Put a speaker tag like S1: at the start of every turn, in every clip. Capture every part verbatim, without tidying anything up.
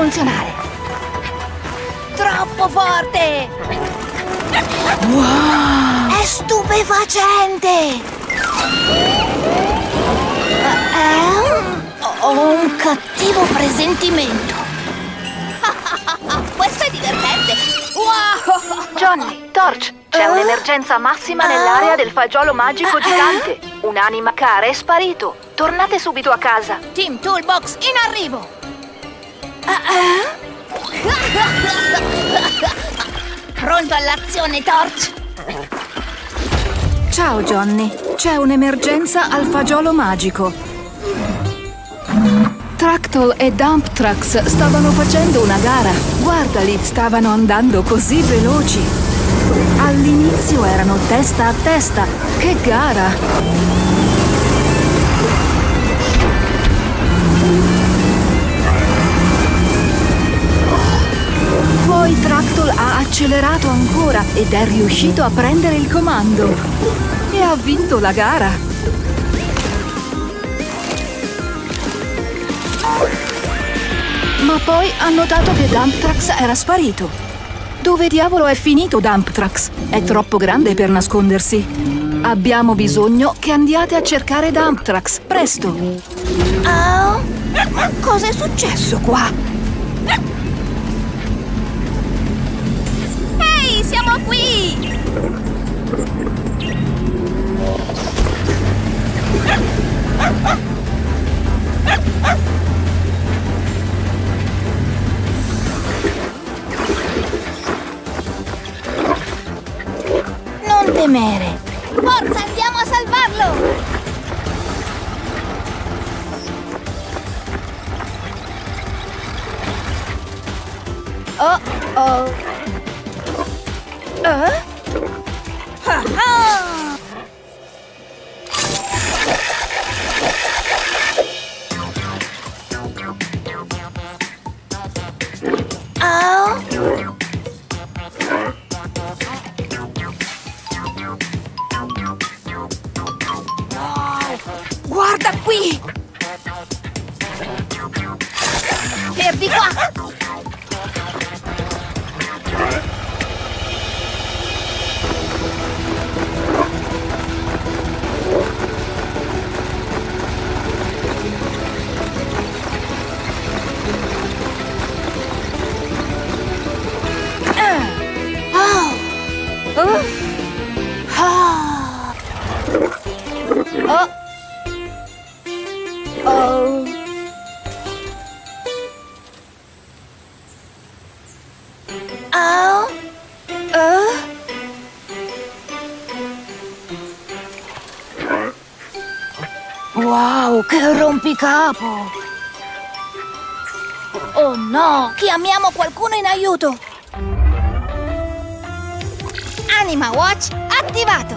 S1: funzionare. Troppo forte!
S2: Wow!
S1: È stupefacente! Eh? Ho un cattivo presentimento. Questo è divertente! Wow!
S2: Johnny, Torch, c'è
S1: uh?
S2: un'emergenza massima nell'area del fagiolo magico
S1: uh,
S2: gigante. Un'anima cara è sparito. Tornate subito a casa.
S1: Team Toolbox in arrivo! Uh, Pronto all'azione, Torch?
S3: Ciao, Johnny. C'è un'emergenza al fagiolo magico. Tractol e Dump Trucks stavano facendo una gara. Guardali, stavano andando così veloci. All'inizio erano testa a testa. Che gara! Poi Tractol ha accelerato ancora ed è riuscito a prendere il comando. E ha vinto la gara. Ma poi ha notato che Dump Trucks era sparito. Dove diavolo è finito Dump Trucks? È troppo grande per nascondersi. Abbiamo bisogno che andiate a cercare Dump Trucks, presto!
S1: Oh, cos'è successo qua? Ehi, siamo qui! Non temere! Forza, andiamo a salvarlo! Oh, oh! Eh? Ah, ah! Oh! Guarda qui! Per di qua! Wow, che rompicapo! Oh no, chiamiamo qualcuno in aiuto! Anima Watch attivato!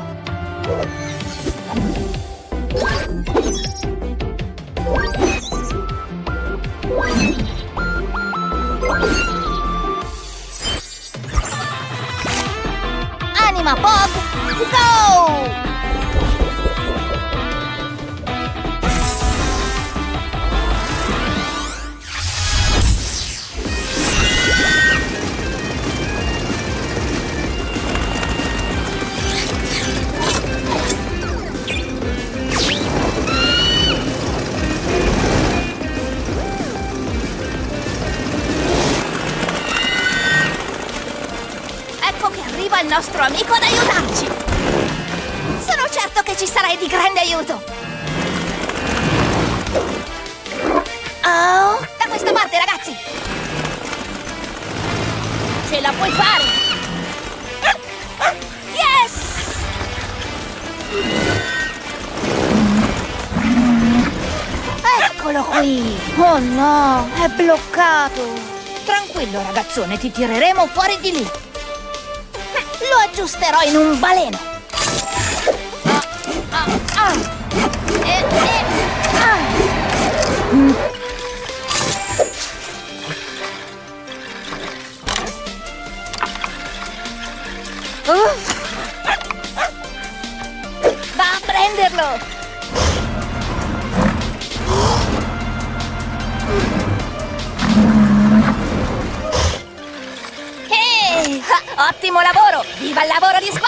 S1: Anima Pop, go! Il nostro amico ad aiutarci! Sono certo che ci sarai di grande aiuto! Oh! Da questa parte, ragazzi! Ce la puoi fare! Yes! Eccolo qui! Oh no, è bloccato! Tranquillo, ragazzone, ti tireremo fuori di lì! Lo aggiusterò in un baleno. Ah, ah, ah. E, e, ah. Mm. Uh. Va a prenderlo. Ottimo lavoro! Viva il lavoro di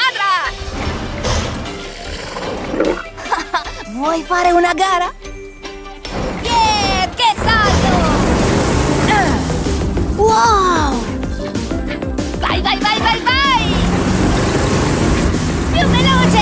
S1: squadra! Vuoi fare una gara? Yeah! Che salto! Uh. Wow! Vai, vai, vai, vai, vai! Più veloce!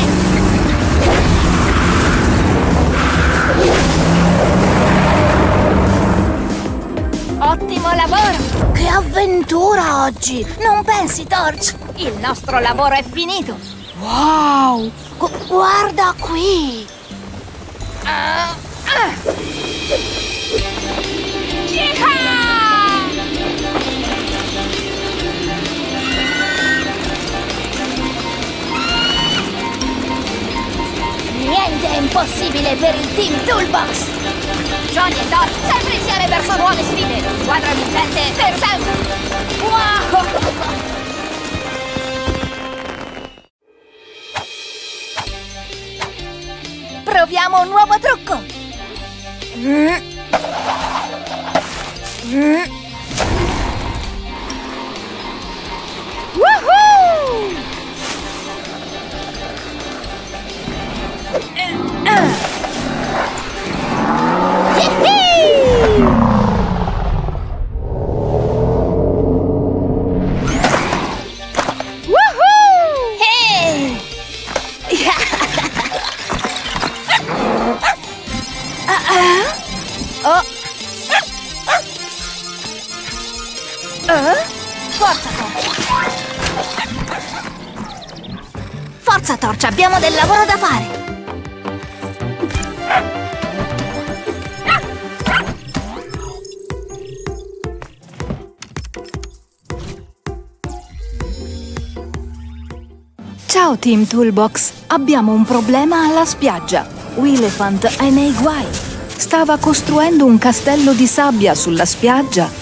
S1: Ottimo lavoro! Che avventura oggi! Non pensi, Torch? Il nostro lavoro è finito! Wow! Gu- guarda qui! Uh, uh. Niente è impossibile per il Team Toolbox! Johnny e Dot sempre insieme verso nuove sfide! Squadra vincente per sempre! Wow! Proviamo un nuovo trucco! Mm. Mm. Woohoo! Uh. Uh. Yippee! Woohoo! Hey! Oh! Uh? Forza, Torch! Forza, Torch! Abbiamo del lavoro da fare!
S3: Ciao Team Toolbox, abbiamo un problema alla spiaggia. Willefant è nei guai. Stava costruendo un castello di sabbia sulla spiaggia.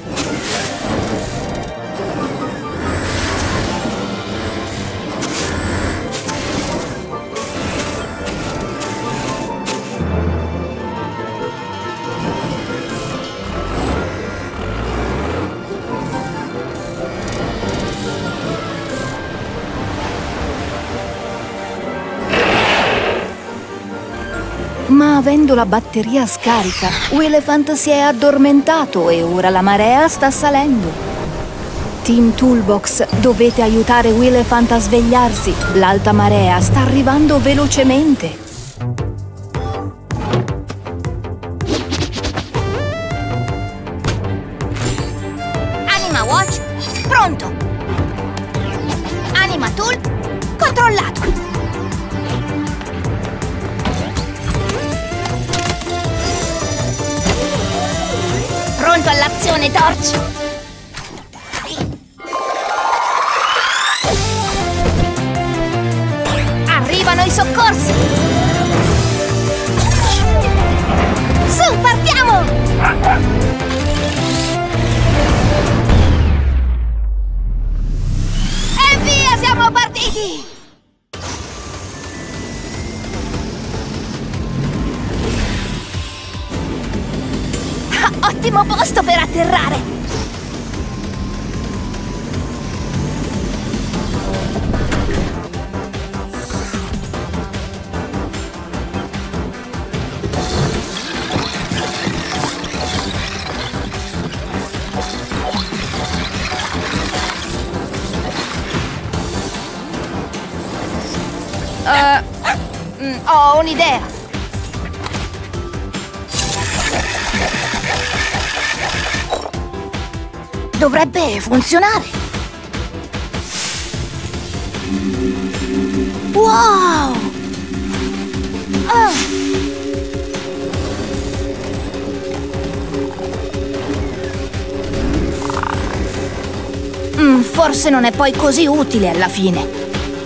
S3: Ma avendo la batteria scarica, Willefant si è addormentato e ora la marea sta salendo. Team Toolbox, dovete aiutare Willefant a svegliarsi. L'alta marea sta arrivando velocemente.
S1: Anima Watch, pronto! Anima Tool, controllato! Pronto all'azione, Torch! Arrivano i soccorsi! Su, partiamo! E via, siamo partiti! Ottimo posto per atterrare! Uh, mm, ho un'idea! Dovrebbe funzionare! Wow! Ah. Mm, forse non è poi così utile alla fine.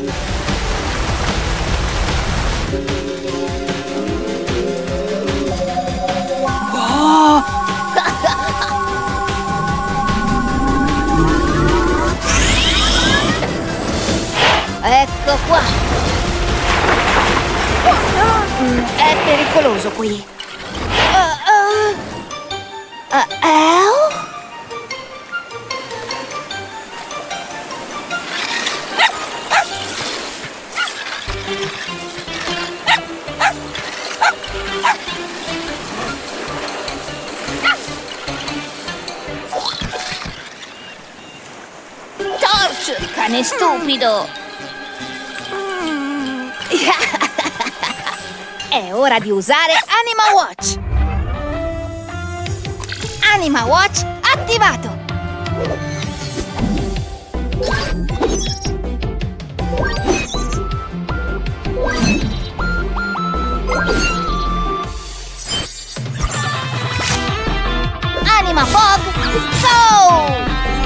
S1: Ecco qua! Mm, è pericoloso qui. Uh, uh, uh, uh, cane stupido! È ora di usare Anima Watch! Anima Watch attivato! Anima Fog, go!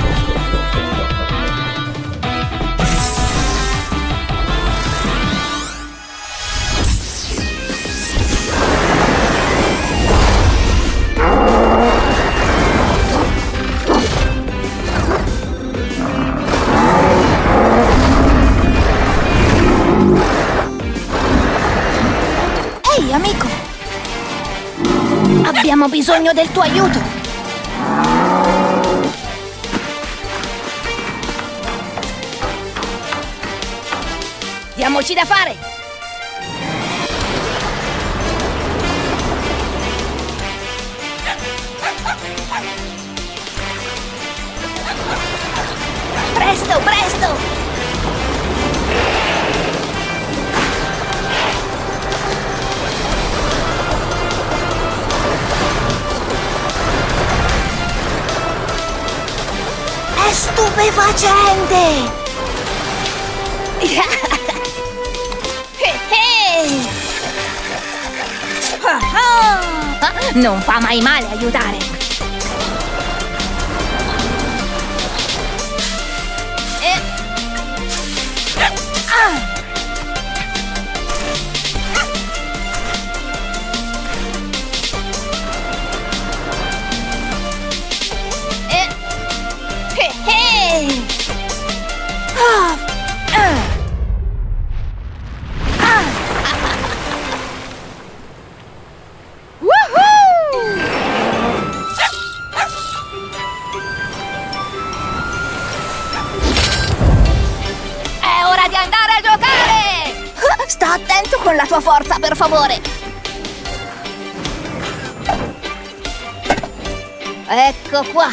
S1: Ehi, amico! Abbiamo bisogno del tuo aiuto! Diamoci da fare! Presto, presto! È stupefacente! Non fa mai male aiutare! E... Ah! E... He he! Ah! Ah! Sta attento con la tua forza, per favore! Ecco qua!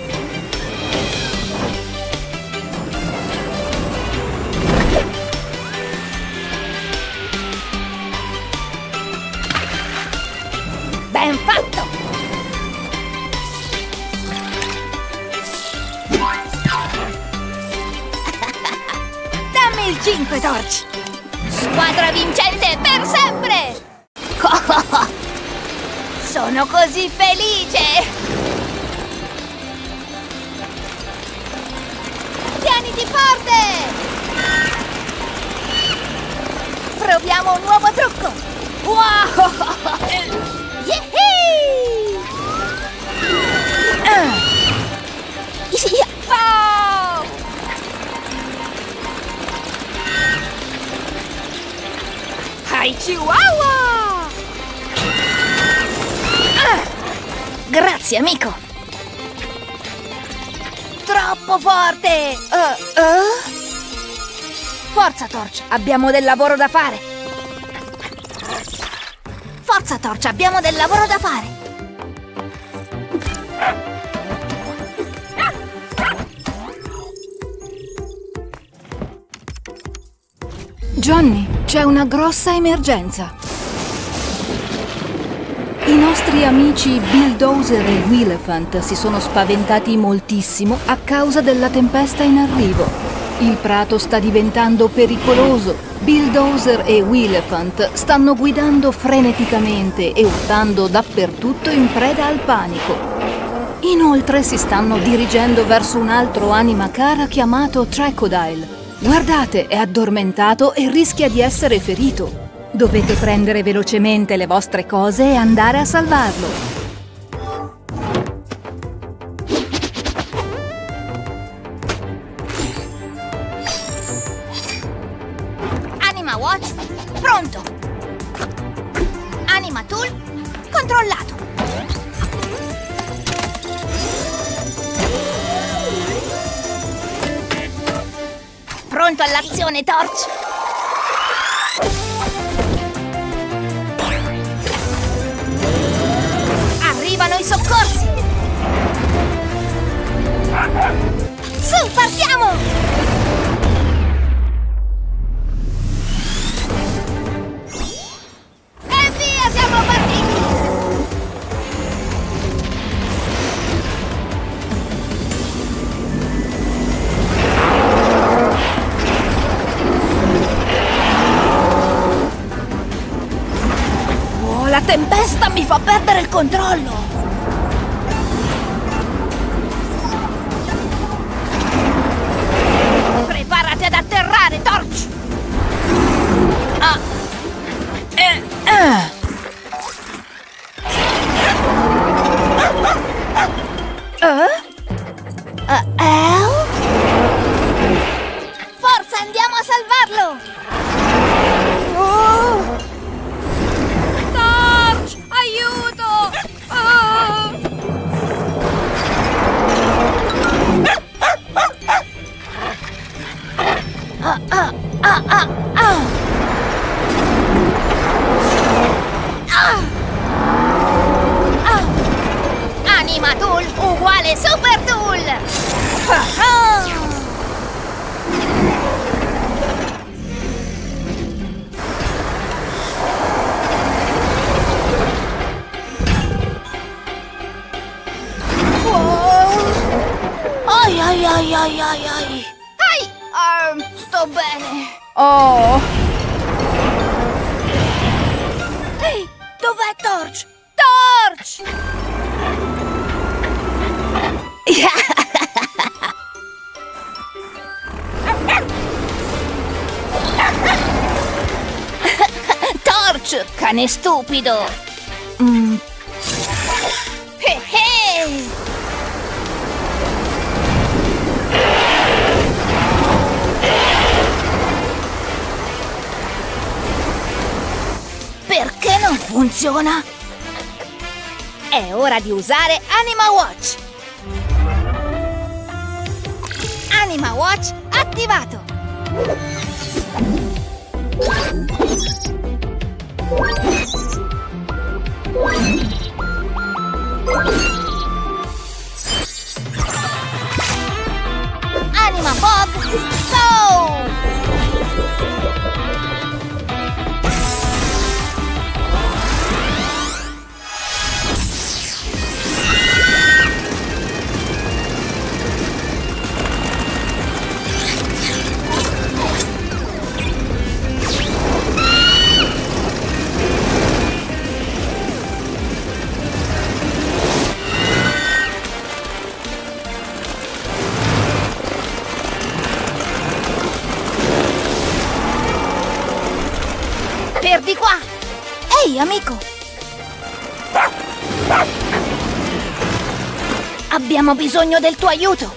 S1: Ben fatto! Dammi il cinque torci! Squadra vincente per sempre! Sono così felice! Tieniti forte! Proviamo un nuovo trucco! Wow! Yehey! Uh. Oh! Hai Chihuahua! Ah! Grazie, amico! Troppo forte! Uh, uh? Forza, Torch! Abbiamo del lavoro da fare! Forza, Torch! Abbiamo del lavoro da fare!
S3: Johnny, c'è una grossa emergenza. I nostri amici Bulldozer e Willefant si sono spaventati moltissimo a causa della tempesta in arrivo. Il prato sta diventando pericoloso. Bulldozer e Willefant stanno guidando freneticamente e urtando dappertutto in preda al panico. Inoltre si stanno dirigendo verso un altro anima cara chiamato Tracodile. Guardate, è addormentato e rischia di essere ferito. Dovete prendere velocemente le vostre cose e andare a salvarlo.
S1: Anima Watch, pronto! Anima Tool, controllato! Pronto all'azione, Torch! Arrivano i soccorsi! Su, partiamo! La tempesta mi fa perdere il controllo! Preparati ad atterrare, Torch! Ah. Eh, eh. Eh? Uh, El? Forza, andiamo a salvarlo! Oh. Torch, aiuto! Oh. Ah, ah, ah, ah, ah. Ah. Ah. Anima Tool uguale Super Tool! Ah, ah. Ai ai ai ai ai ai! Ai! Um, sto bene! Oh! Ehi! Dov'è Torch? Torch! Torch! Cane stupido! Mm. Hey, hey. Perché non funziona? È ora di usare Anima Watch! Anima Watch attivato! Anima Fog Go! Per di qua! Ehi, amico! Abbiamo bisogno del tuo aiuto!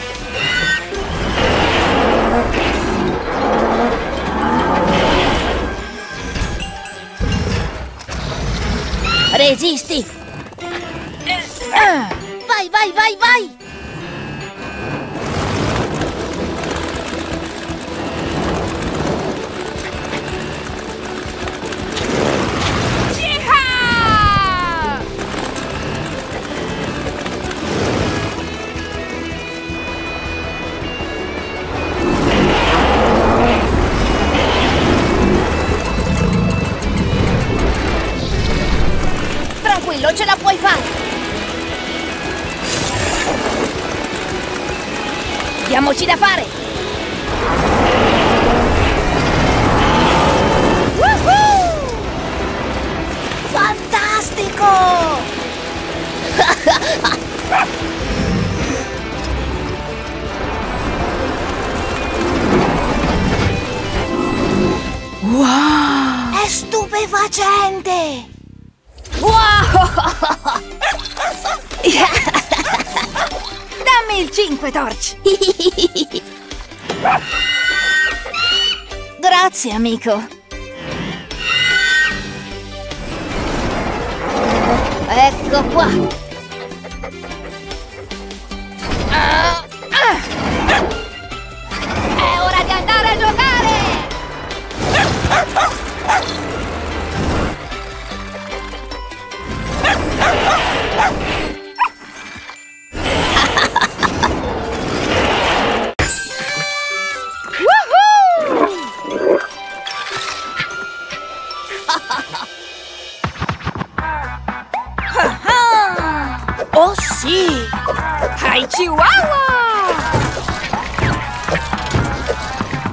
S1: Resisti! Vai, vai, vai, vai! Tranquillo, ce la puoi fare! Diamoci da fare! Woohoo! Fantastico!
S3: Wow!
S1: È stupefacente! Wow! Dammi il cinque, Torch! Grazie, amico! Ecco qua! Ah, ah. È ora di andare a giocare! Oh sì! Hai Chihuahua!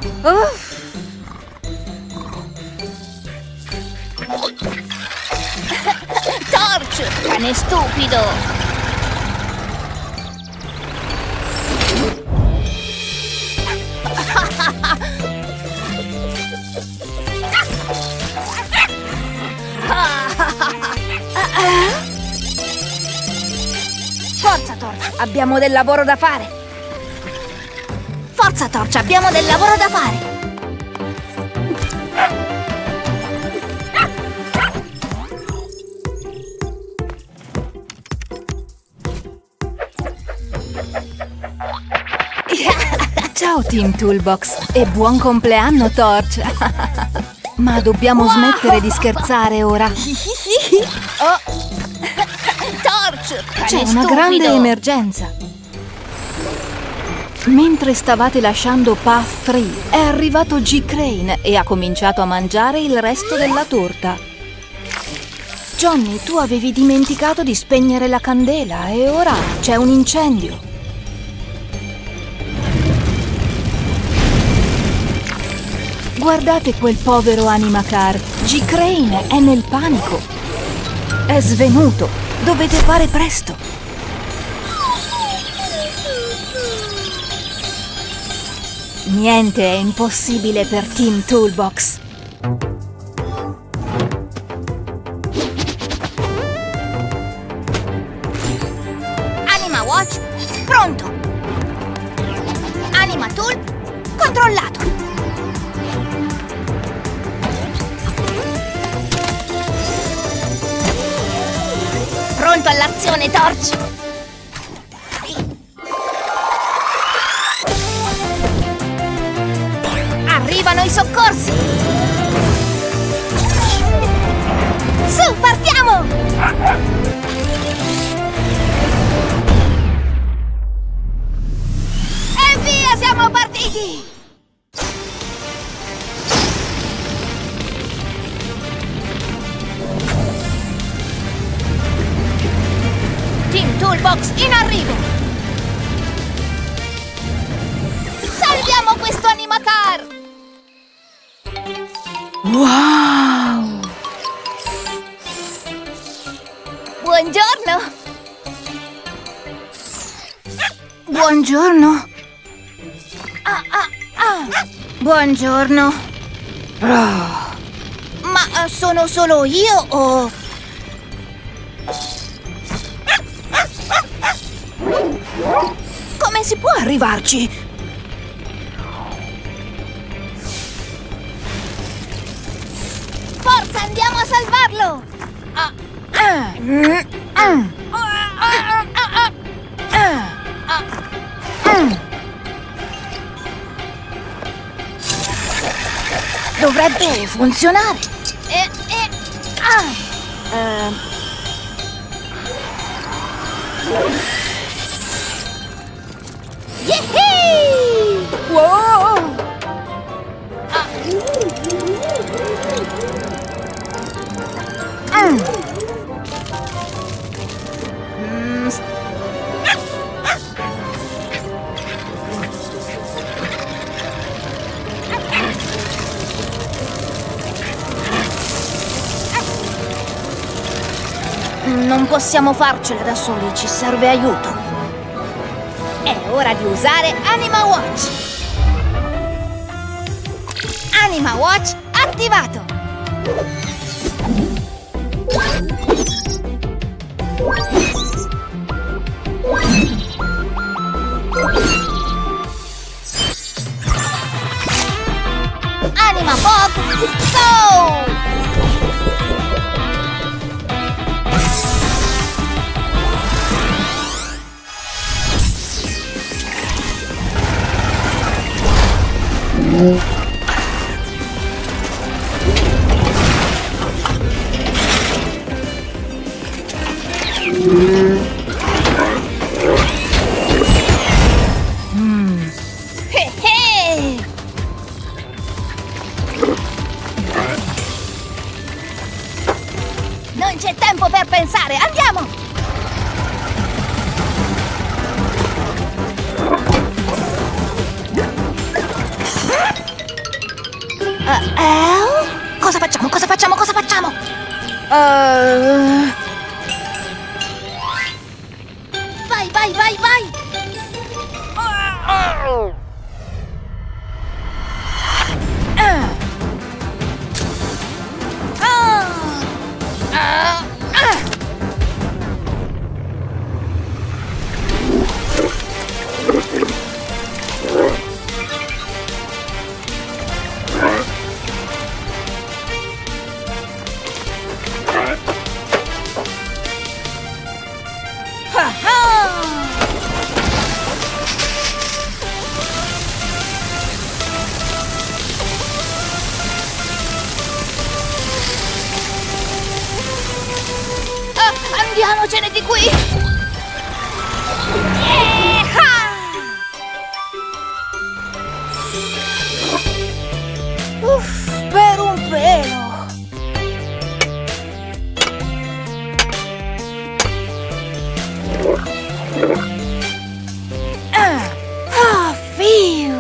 S1: Uff. Torch, cane stupido! Forza Torch, abbiamo del lavoro da fare! Forza Torch, abbiamo del lavoro da fare!
S3: Ciao Team Toolbox e buon compleanno Torch! Ma dobbiamo wow. smettere di scherzare ora.
S1: Oh. Torch!
S3: C'è una stupido. grande emergenza. Mentre stavate lasciando Path tre, è arrivato G. Crane e ha cominciato a mangiare il resto della torta. Johnny, tu avevi dimenticato di spegnere la candela e ora c'è un incendio. Guardate quel povero Animacar. G. Crane è nel panico. È svenuto. Dovete fare presto. Niente è impossibile per Team Toolbox.
S1: Anima Watch, pronto. Anima Tool, controllato. Pronto all'azione, Torch! Arrivano i soccorsi! Su, partiamo! E via, siamo partiti! Team Toolbox in arrivo! Salviamo questo Animacar!
S3: Wow!
S1: Buongiorno!
S3: Buongiorno!
S1: Ah, ah, ah. Buongiorno!
S3: Oh.
S1: Ma uh, sono solo io o...
S3: Come si può arrivarci?
S1: Forza, andiamo a salvarlo! Ah, ah, mm, ah, ah, ah, ah, ah.
S3: Dovrebbe funzionare.
S1: Eh, eh, ah.
S3: Uh.
S1: Yehey!
S3: Wow!
S1: Ah. Mm. Mm. Non possiamo farcela da soli, ci serve aiuto. È ora di usare Anima Watch. Anima Watch attivato. Anima Fog, go! Mm. Hey, hey. Non c'è tempo per pensare, andiamo! Uh, eh? Cosa facciamo? Cosa facciamo? Cosa facciamo?
S3: Uh...
S1: vai, vai! Ah. Ah. Ah. Ah.
S2: Andiamocene di qui!
S1: Uff, per un pelo! Ah, ah, fiu!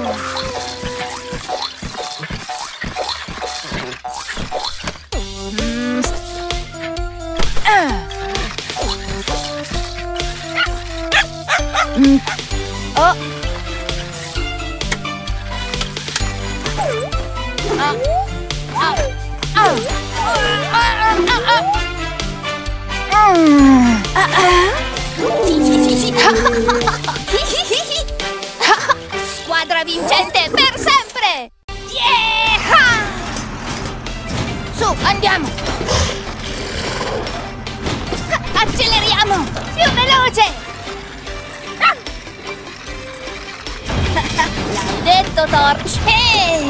S1: Mm. Ah. Mm. Oh. Ah. Ah. Ah. Ah. Mm. Ah. Ah.
S2: Squadra vincente per sempre!
S1: Yeah! Su, andiamo!
S2: Acceleriamo! Più veloce! L'hai detto, Torch!
S1: Ehi!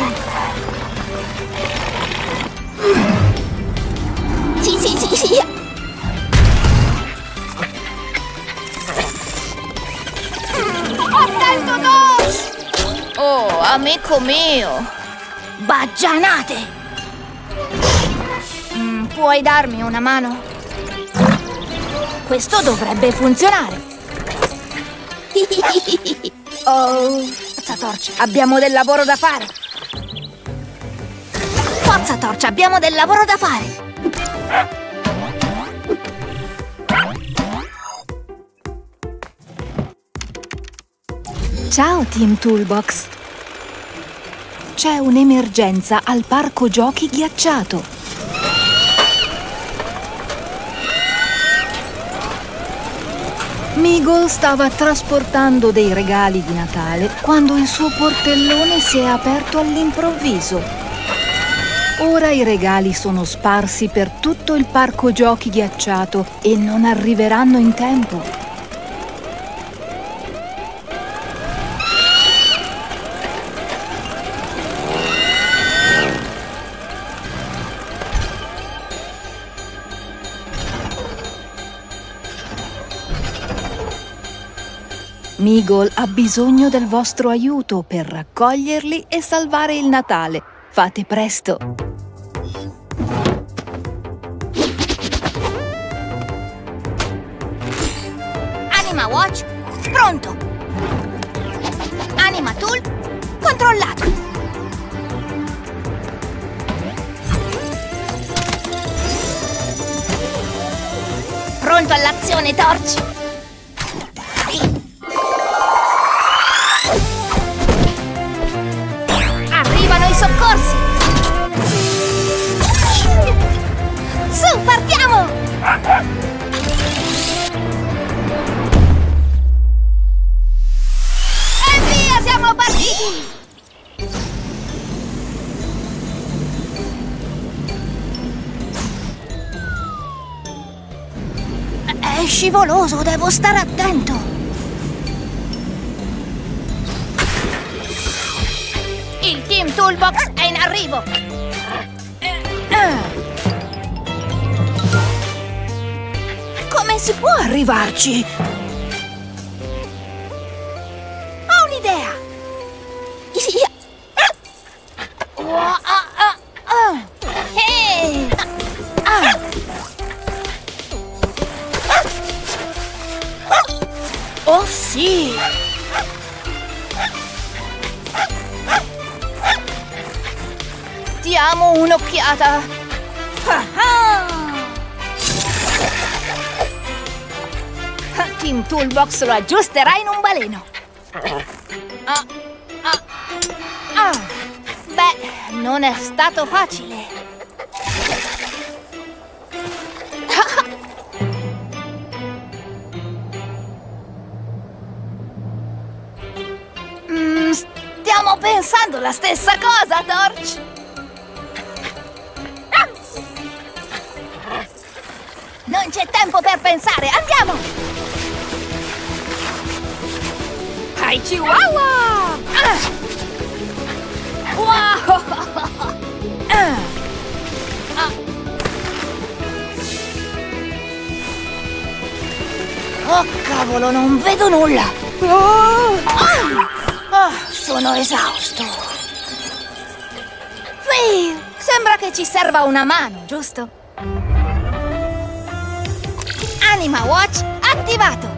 S2: Sì, sì, sì, sì!
S1: Attento, Torch! Oh, amico mio! Baggianate! Mm, puoi darmi una mano? Questo dovrebbe funzionare! Oh, forza Torch, abbiamo del lavoro da fare! Forza Torch, abbiamo del lavoro da fare!
S3: Ciao Team Toolbox! C'è un'emergenza al parco giochi ghiacciato. Meagle stava trasportando dei regali di Natale quando il suo portellone si è aperto all'improvviso. Ora i regali sono sparsi per tutto il parco giochi ghiacciato e non arriveranno in tempo. Meagle ha bisogno del vostro aiuto per raccoglierli e salvare il Natale. Fate presto!
S1: Anima Watch, pronto! Anima Tool, controllato! Pronto all'azione, Torch! Arrivano i soccorsi! Su, partiamo! E via, siamo partiti! È scivoloso, devo stare attento! Il Team Toolbox è in arrivo! Come si può arrivarci? Ho un'idea! Ehi! Oh sì! Diamo un'occhiata! Team Toolbox lo aggiusterà in un baleno. Ah, ah, ah. Beh, non è stato facile. mm, stiamo pensando la stessa cosa, Torch. Non c'è tempo per pensare, andiamo! Hai Chihuahua! Ah. Wow! Ah. Ah. Oh cavolo, non vedo nulla! Oh. Ah. Oh, sono esausto! Sì, sembra che ci serva una mano, giusto? Anima Watch attivato!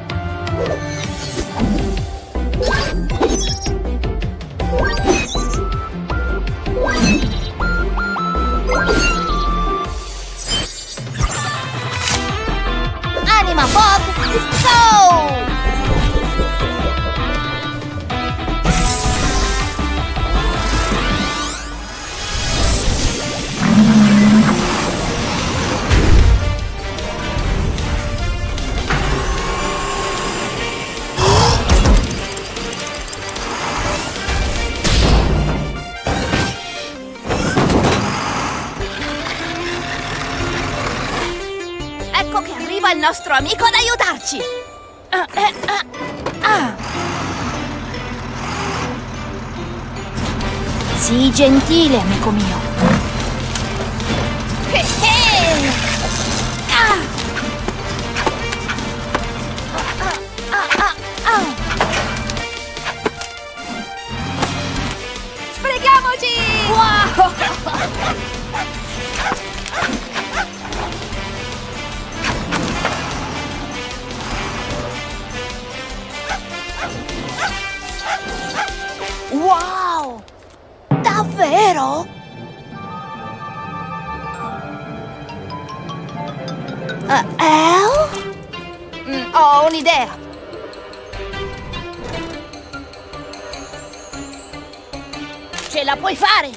S1: Anima Fog, go! Ecco che arriva il nostro amico ad aiutarci! Ah, eh, ah, ah. Sii gentile, amico mio! Eh, eh. Ah. Ah, ah, ah. Sbrighiamoci! Wow! Wow! Davvero? Uh, El? Mm, ho un'idea. Ce la puoi fare!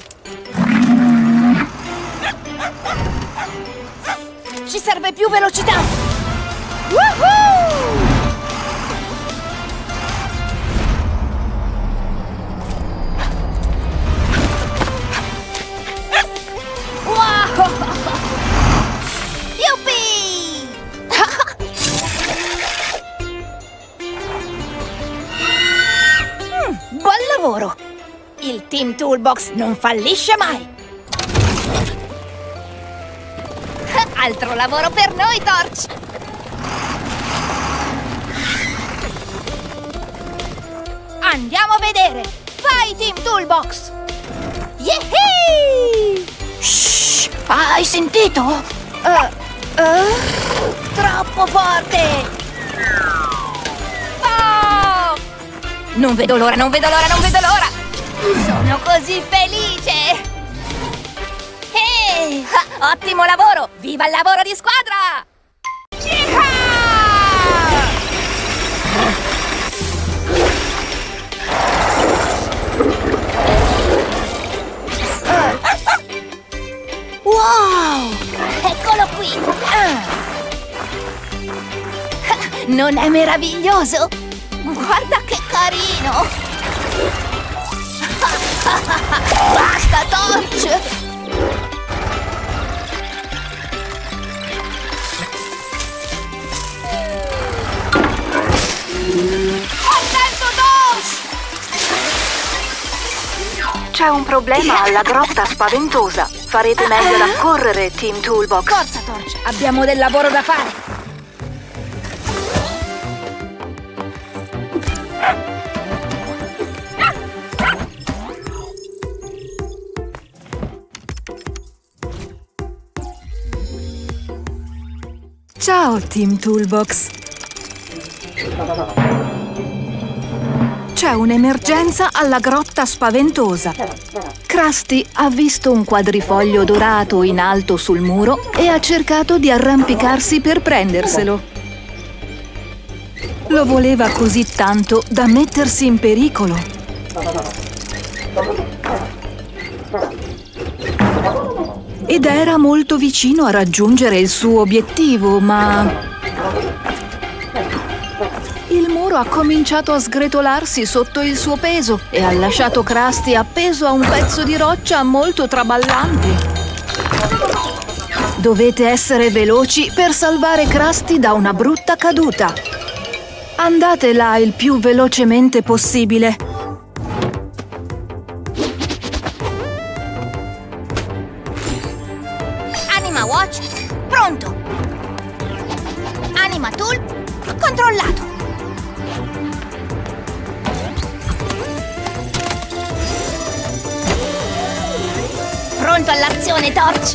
S1: Ci serve più velocità! Woohoo! Yuppie! mm, buon lavoro! Il Team Toolbox non fallisce mai! Altro lavoro per noi, Torch! Andiamo a vedere! Vai, Team Toolbox! Yehey! Shh! Hai sentito? Uh, uh, troppo forte! Oh! Non vedo l'ora, non vedo l'ora, non vedo l'ora! Sono così felice! Hey! Ah, ottimo lavoro! Viva il lavoro di squadra! Wow! Eccolo qui! Ah. Non è meraviglioso? Guarda che carino! Basta, Torch! Attento, Torch!
S2: C'è un problema alla grotta spaventosa. Farete meglio ad accorrere, Team Toolbox.
S1: Forza, Torch! Abbiamo del lavoro da fare!
S3: Ciao, Team Toolbox! C'è un'emergenza alla grotta spaventosa. Krusty ha visto un quadrifoglio dorato in alto sul muro e ha cercato di arrampicarsi per prenderselo. Lo voleva così tanto da mettersi in pericolo. Ed era molto vicino a raggiungere il suo obiettivo, ma... il muro ha cominciato a sgretolarsi sotto il suo peso e ha lasciato Krusty appeso a un pezzo di roccia molto traballante. Dovete essere veloci per salvare Krusty da una brutta caduta. Andate là il più velocemente possibile.
S1: Anima Watch, pronto. Anima Tool, controllato. Pronto all'azione, Torch.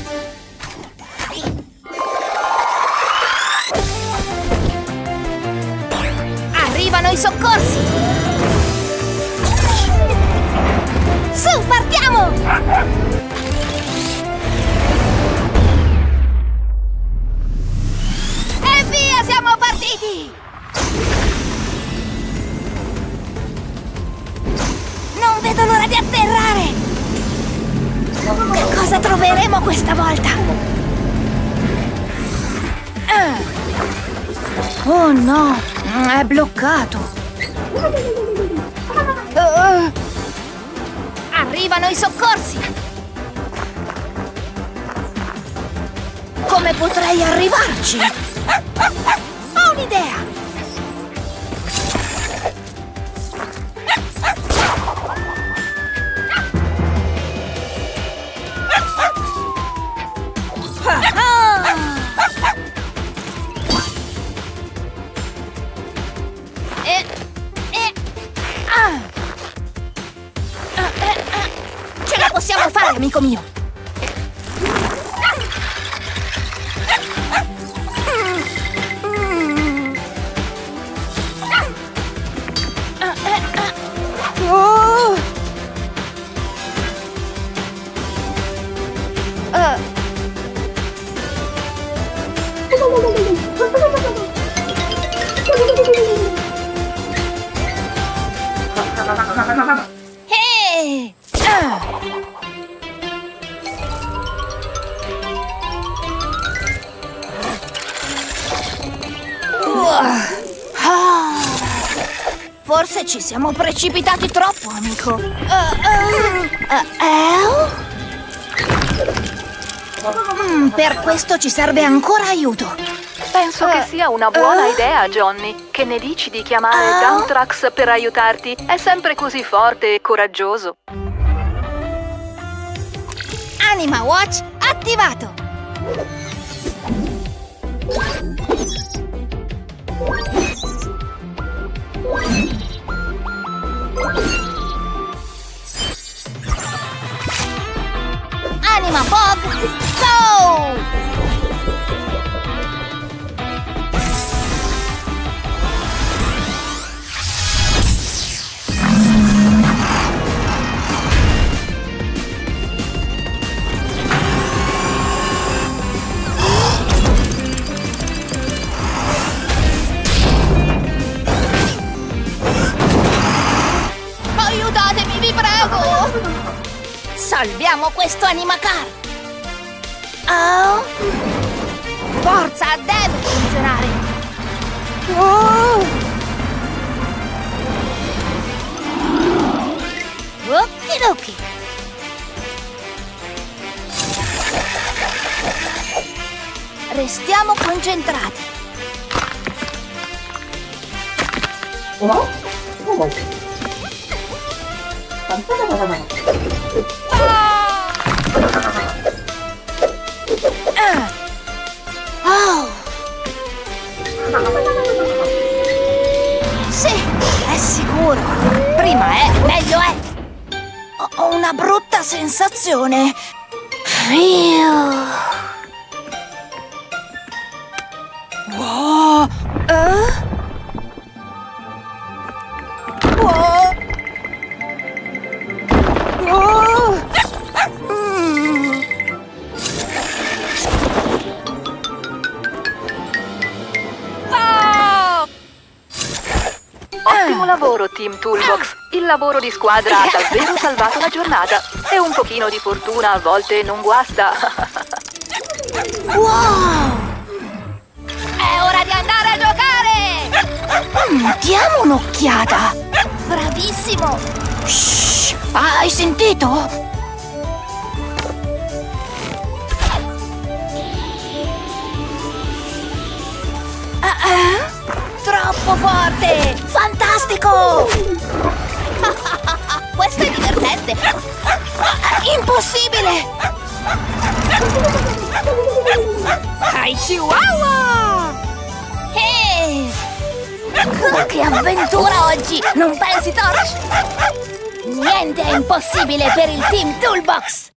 S1: Arrivano i soccorsi! Su, partiamo! E via, siamo partiti! Non vedo l'ora di atterrare! Che cosa troveremo questa volta? Ah. Oh no, è bloccato. Uh, arrivano i soccorsi. Come potrei arrivarci? Ho un'idea. Possiamo fare, amico mio! Oh! Uh. Hey! Uh. Forse ci siamo precipitati troppo, amico. Uh, uh, uh, uh. Mm, per questo ci serve ancora aiuto.
S2: Penso
S1: uh,
S2: che sia una buona
S1: uh.
S2: idea, Johnny. Che ne dici di chiamare
S1: uh.
S2: Dumptrax per aiutarti? È sempre così forte e coraggioso.
S1: Anima Watch attivato. Anima Pog, go! Aiutatemi, vi prego! Salviamo questo Animacar! Oh! Forza, deve funzionare! Oh! Okidoki! Restiamo concentrati! Oh! Oh. Sì, è sicuro. Prima è, meglio è. Ho una brutta sensazione. Fiu. Wow. Uh? Wow. Oh. Mm. Oh.
S2: lavoro, Team Toolbox. Il lavoro di squadra ha davvero salvato la giornata. E un pochino di fortuna a volte non guasta.
S1: Wow! È ora di andare a giocare! Mm, diamo un'occhiata! Bravissimo! Shh! Hai sentito? Troppo forte! Fantastico! Questo è divertente! Impossibile! Hai chihuahua! Ehi! Che avventura oggi! Non pensi, Torch? Niente è impossibile per il Team Toolbox!